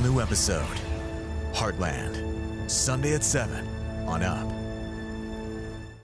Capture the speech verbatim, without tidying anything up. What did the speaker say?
all new episode. Heartland. Sunday at seven on Up.